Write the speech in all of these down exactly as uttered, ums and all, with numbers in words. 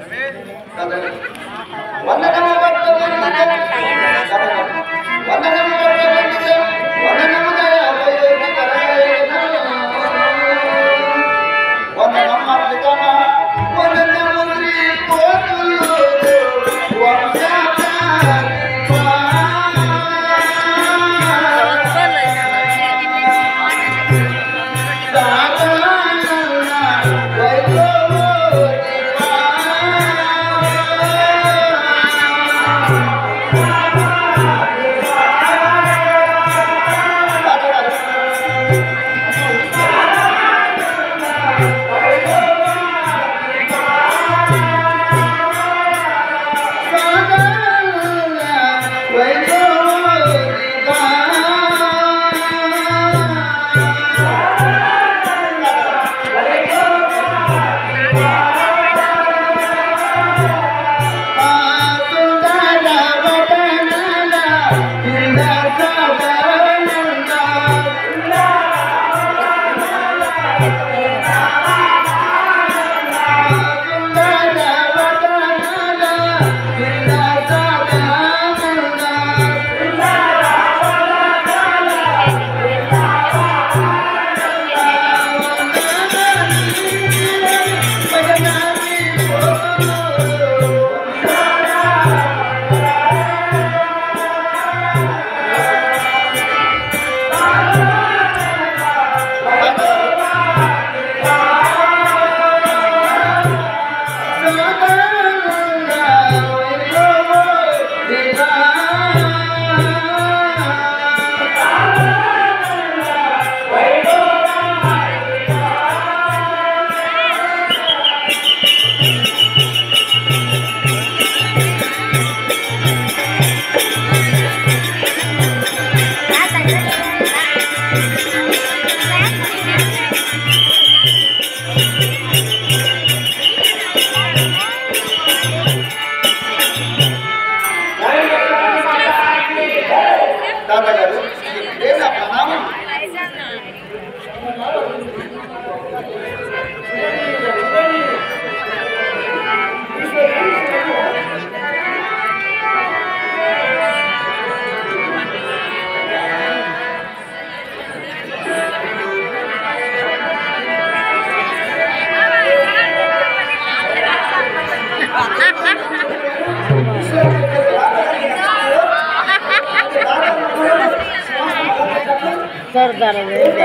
सरदार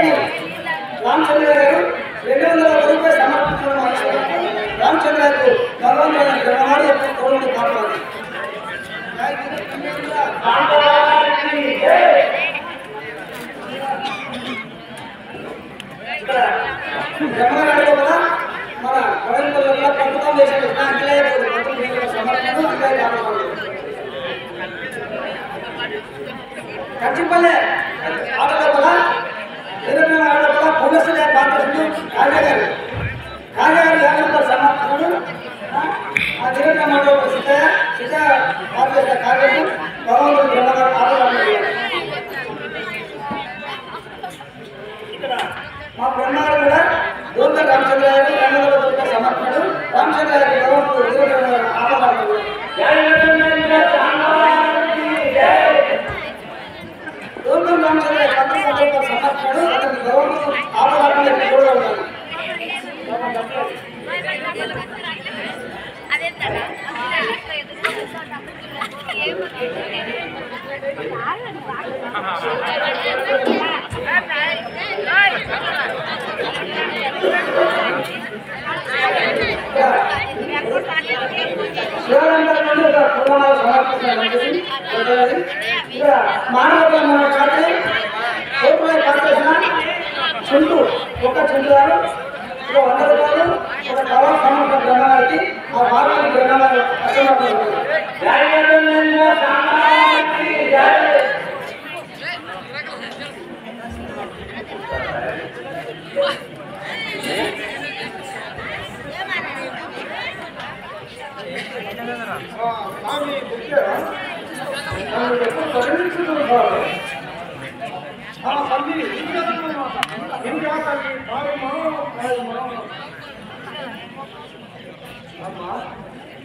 रामचंद्र गाరు రెండు వందల రూపాయలు సమర్పించడం అవసరం. రామచంద్ర గారు భగవంతుని గ్రహణాలు కోరుకుంటూ పాడుతారు. ఇక్కడ గ్రహణాలు కూడా మన వరంగల్లో ప్రభుత్వం చేసిన అంకలే సమర్పణ అంకలే కావాలి. కచ్చిపల్లె ఆటలో కూడా తెలంగాణ ఆటలో కూడా పోలీసులే బాధ్యతలు కాజగారు కాజగారు యాభై సమర్థకుడు ఆ తెలంగాణ ఆటలో సిద్ధ సిద్ధ బాధ్యత కార్యము భగవంతుడు బ్రహ్మగారు ఆటలు ఇక్కడ మా బ్రహ్మగారు కూడా దూత రామచంద్ర గారు రంగంలో దూత సమర్థకుడు రామచంద్ర గారి భగవంతుడు ఆటలు దూతం రామచంద్ర పత్రిక సమర్పణలు అతని గౌరవం ఆపదాలను చూడగలుగుతారు. మానవ చుంటూ ఒక చుంటు గారు ఒక వంద రూపాయలు ఒక కవర్ సమర్థ గ్రంథాలకి ఆ భారత గ్రంథాలు అసమర్థం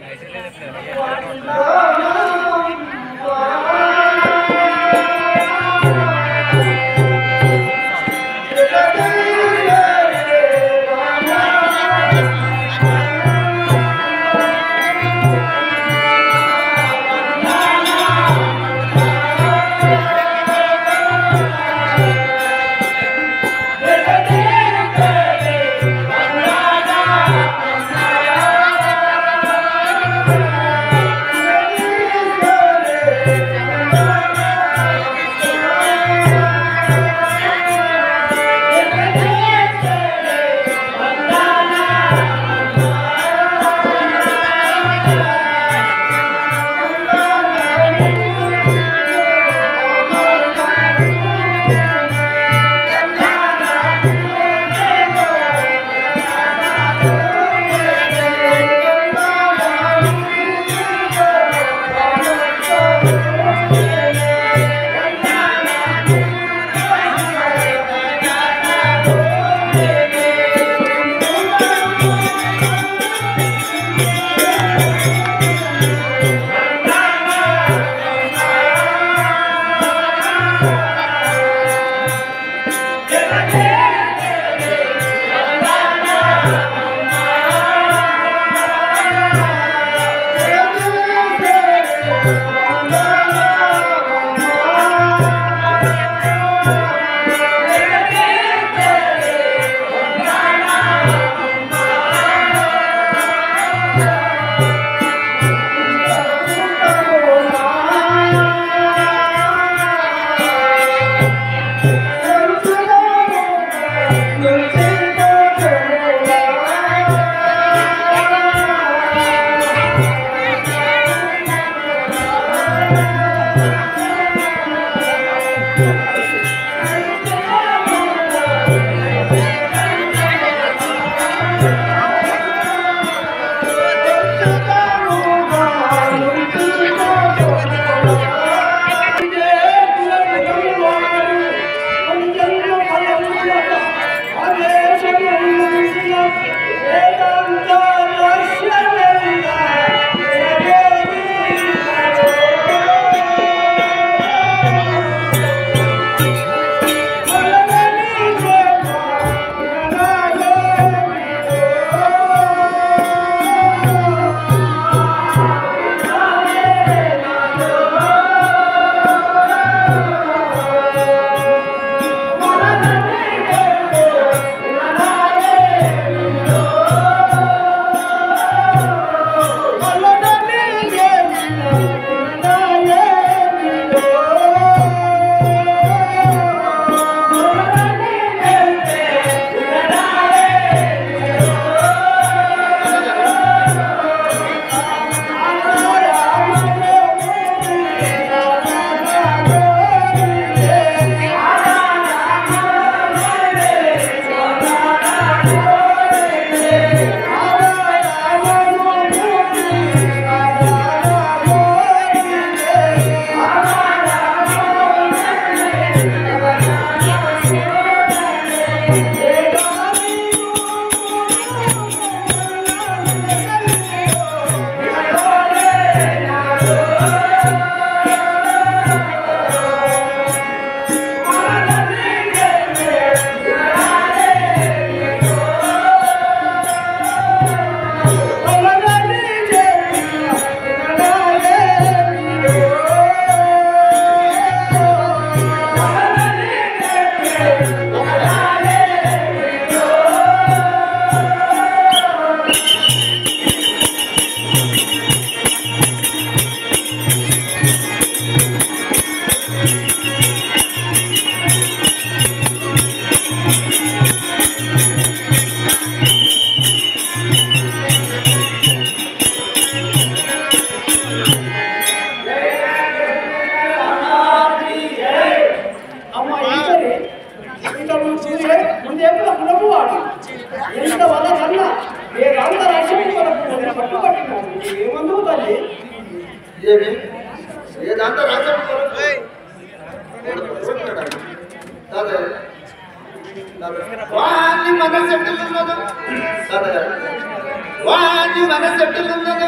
వాణి మనసెట్టులున్నదో వాణి మనసెట్టులున్నదో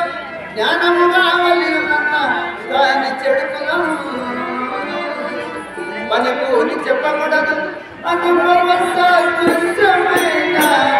జ్ఞానము కావాలి కానీ చెడుకులం మనకు చెప్పకూడదు అనుభవమైన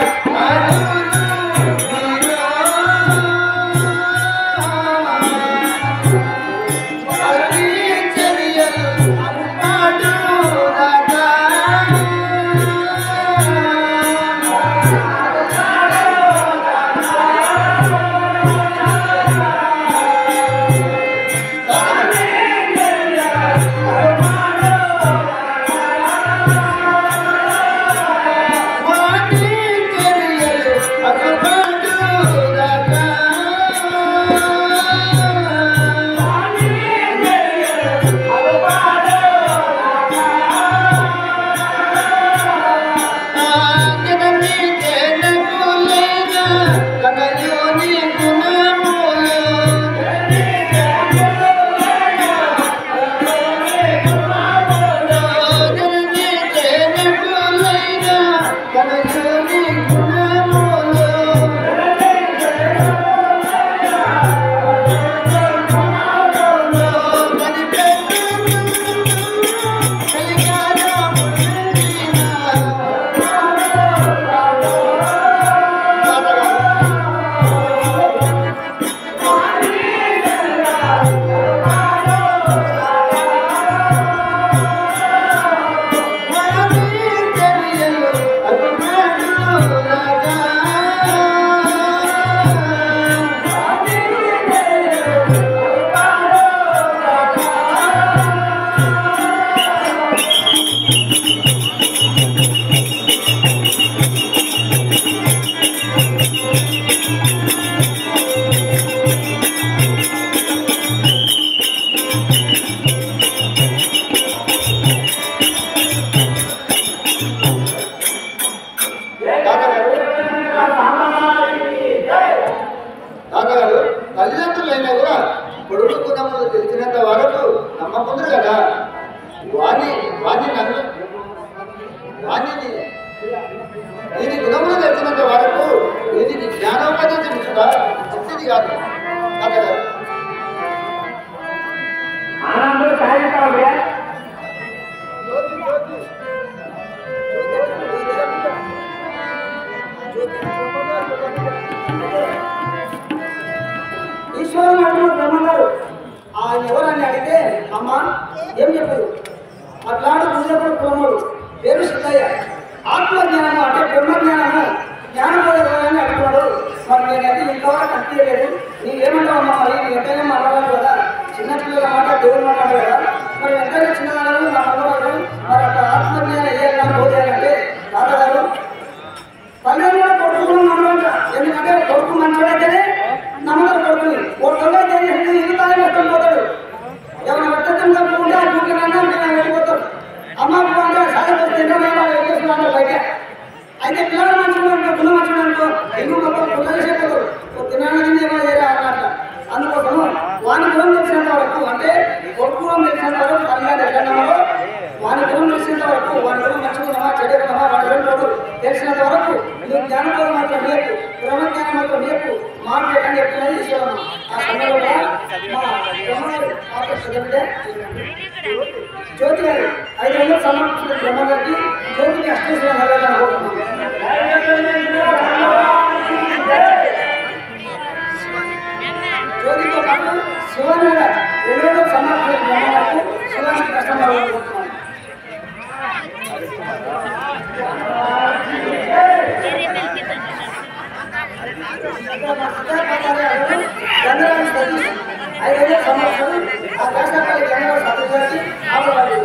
తల్లిదండ్రులైనా కూడా కొడుకు గుణములు తెలిసినంత వరకు నమ్మకుందరు కదా. వాణి వాణి నన్ను వాణిని దీని గుణములు తెలిసినంత వరకు దీనికి జ్ఞానోపదేశం ఇచ్చుట మంచిది కాదు. ఈశ్వరుడు అంటున్న బ్రహ్మగారు ఆయన ఎవరని అడిగితే అమ్మ ఏం చెప్పదు అట్లాంటి పూజకుడు బ్రహ్మడు పేరు సిద్ధయ్య ఆత్మజ్ఞానము అంటే బ్రహ్మజ్ఞానము జ్ఞానబోధని అడుగుతున్నాడు. మరి నేనైతే ఇంతవరకు కనిపించలేదు. నీవేమంటావు అమ్మ? మరి నీ ఎంతైనా మాట్లాడాలి కదా, చిన్నపిల్లల మాట దేవుడు మాట్లాడాలి కదా. మరి ఎంతైనా చిన్నదారు నా మగవారు మరి అక్కడ ఆత్మజ్ఞానం ఏ బోధేయాలంటే తాతగారు పల్లెల్లో కొడుకులు నమ్మట. ఎందుకంటే కొడుకు మంచోడైతేనే నమ్మకం కొడుకుని ఓ తొలైతే ఇల్లు తానే మొత్తం పోతాడు. ఎవరైనా వ్యక్తిత్వం తప్పుకుంటే ఆ కూర్చున్నా నేను వెళ్ళిపోతాడు. అమ్మ అంటే సాధన వస్తే బయట అయితే పిల్లలు మంచిగా ఉంటారు, గుణ మంచిగా అనుకో ఇల్లు మొత్తం పిల్లలు చెప్పదు తినడానికి ఏమో చేయరా అన్నట్ల. అందుకోసము వాని గుణం తెలిసినంత వరకు అంటే కొడుకు గుణం తెలిసినంత వరకు తల్లి ఎక్కడన్నామో వాని గుణం తెలిసినంత వరకు వాని గుణం మంచిగున్నామా చెడుకున్నామా వాడి రెండు తెలిసినంత వరకు నువ్వు జ్ఞానపూర్వం మాత్రం నేర్పు, బ్రహ్మజ్ఞానం మాత్రం నేర్పు మాట్లాడని చెప్తున్నది ఈశ్వరమ్మ. ఆ సమయంలో మా బ్రహ్మగారు ఆకర్షించే జ్యోతి గారు ఐదు వందలు సమర్పించిన బ్రహ్మగారికి జ్యోతికి అష్టేశ్వర హరిగా జ్యోతితో పాటు శివాని కూడా రెండు వందలు సమర్పించిన బ్రహ్మగారికి శివానికి కష్టం కోరుతున్నాను. ఐదు సంవత్సరం ఆ దేశపల్లి జనవరి సభ్యులకి ఆపబడింది.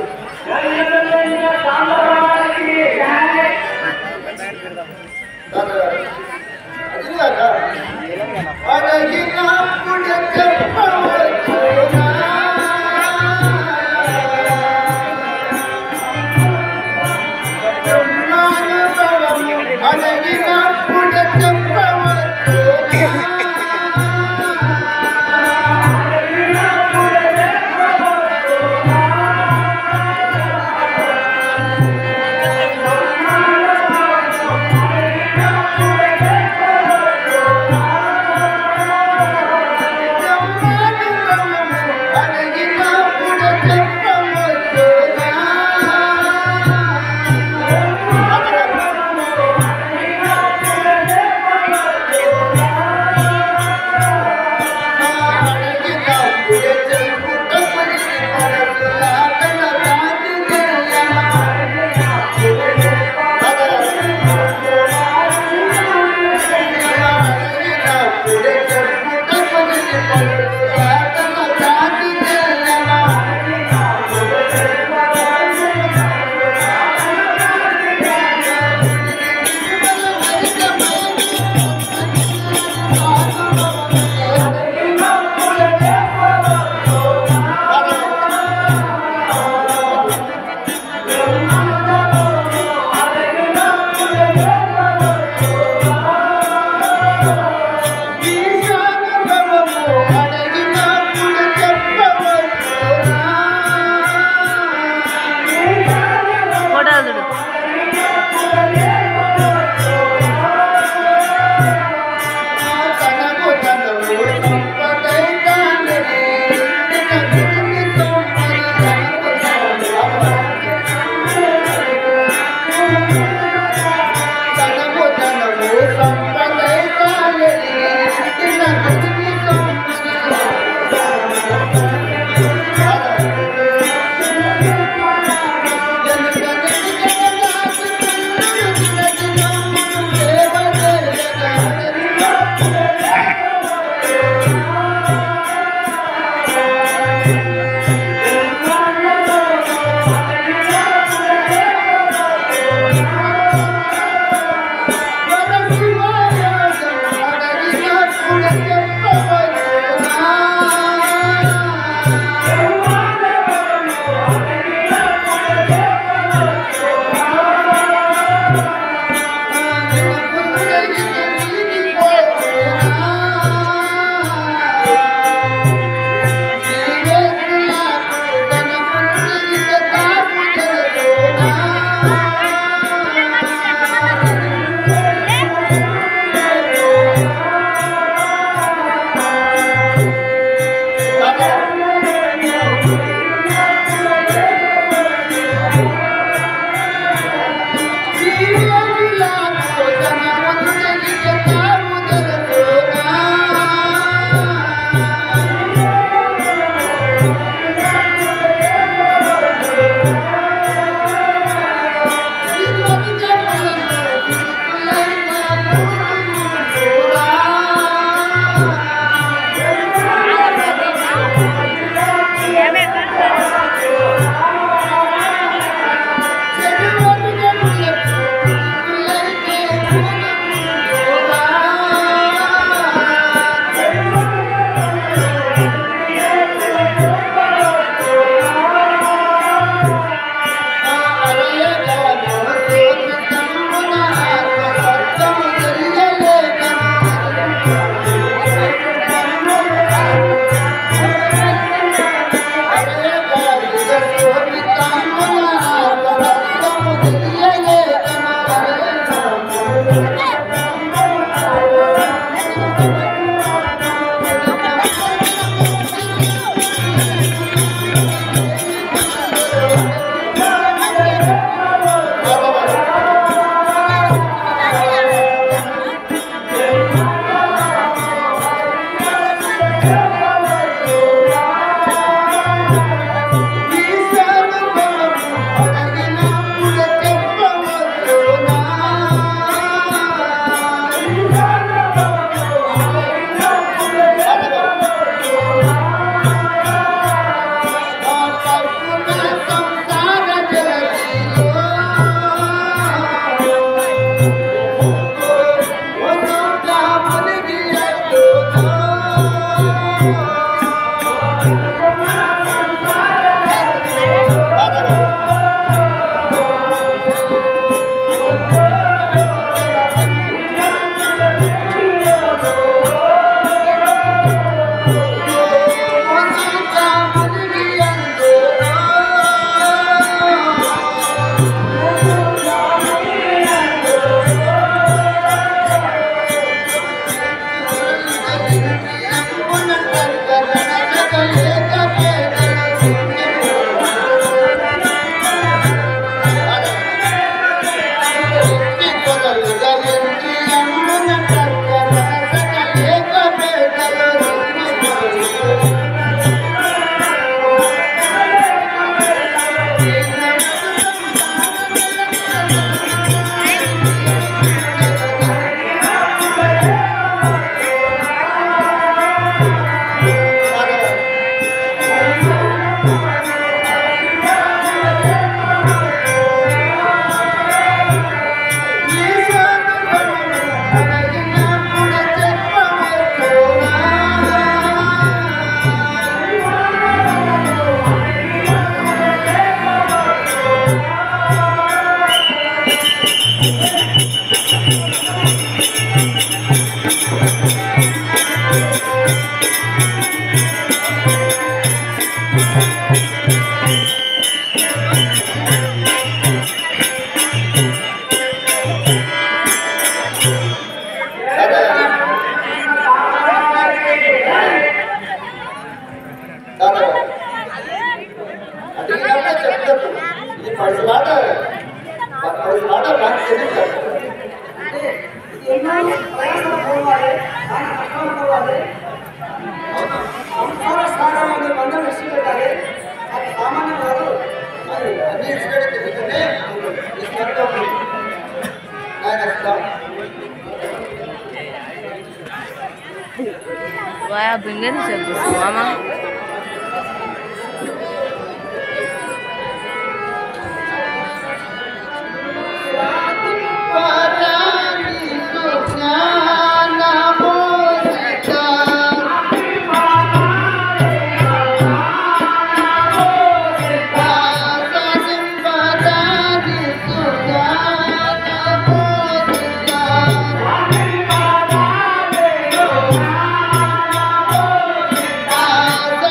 Oh Wah, bener sih mama. Bye.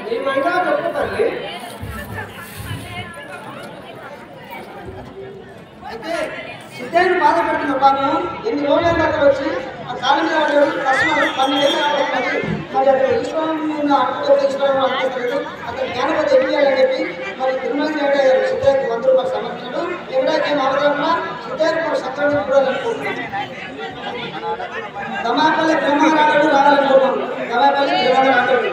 ఏమైనా చెప్పు తల్లి. అయితే సిద్ధయ్యను బాధపడుతున్న పాపం ఎన్ని రోజుల దాకా వచ్చి ఆ కాలం మీద పడ్డాడు కష్టం పన్నెండు అవుతుంది. మరి అక్కడ ఈశ్వరం అప్పుడు ఈశ్వరం అనిపిస్తుంది అక్కడ జ్ఞానపతి ఎన్నియాలని చెప్పి మరి తిరుమల వెంకటయ్య గారు సిద్ధయ్యకు వంద రూపాయలు సమర్పించాడు. ఎవరైతే అవసరంలో సిద్ధయ్యకు సత్యం చూడాలనుకుంటున్నాను. దమాపల్లి బ్రహ్మరాడు రావాలనుకుంటున్నాను. దమాపల్లి బ్రహ్మరాడు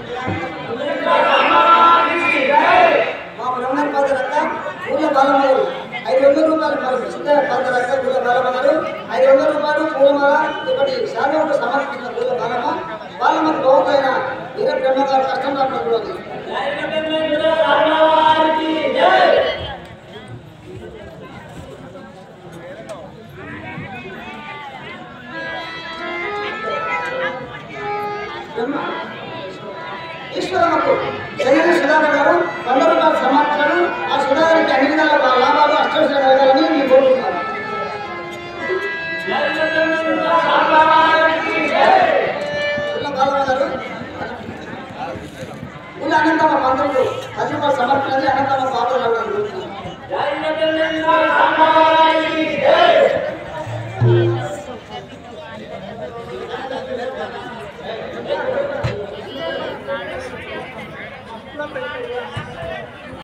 మా బ్రహ్మర్ పద రక్క పూల బాలమ్మగారు ఐదు వందల రూపాయలు మరి సిద్ధయ్య పద రక్క పూల బాలమ్మగారు ఐదు వందల రూపాయలు పూలమాల ఒకటి శాఖకు సమర్పించిన పూల బాలమ్మ బాలమ్మకు బాగుపోయిన వీర బ్రహ్మగారు కష్టం రాకపోతుంది. ఈశ్వరమ్మకు జగన్ సుధాకర్ గారు వంద రూపాయలు సమర్పించారు. ఆ సుధాకర్కి అన్ని విధాల లాభాలు అష్టోత్తర కలగాలని నేను కోరుకుంటున్నాను. బాలమ్మ గారు ఊళ్ళో అనంతమ్మ పంతులకు పది రూపాయలు సమర్పించాలి. అనంతమ్మ బాబు రావడానికి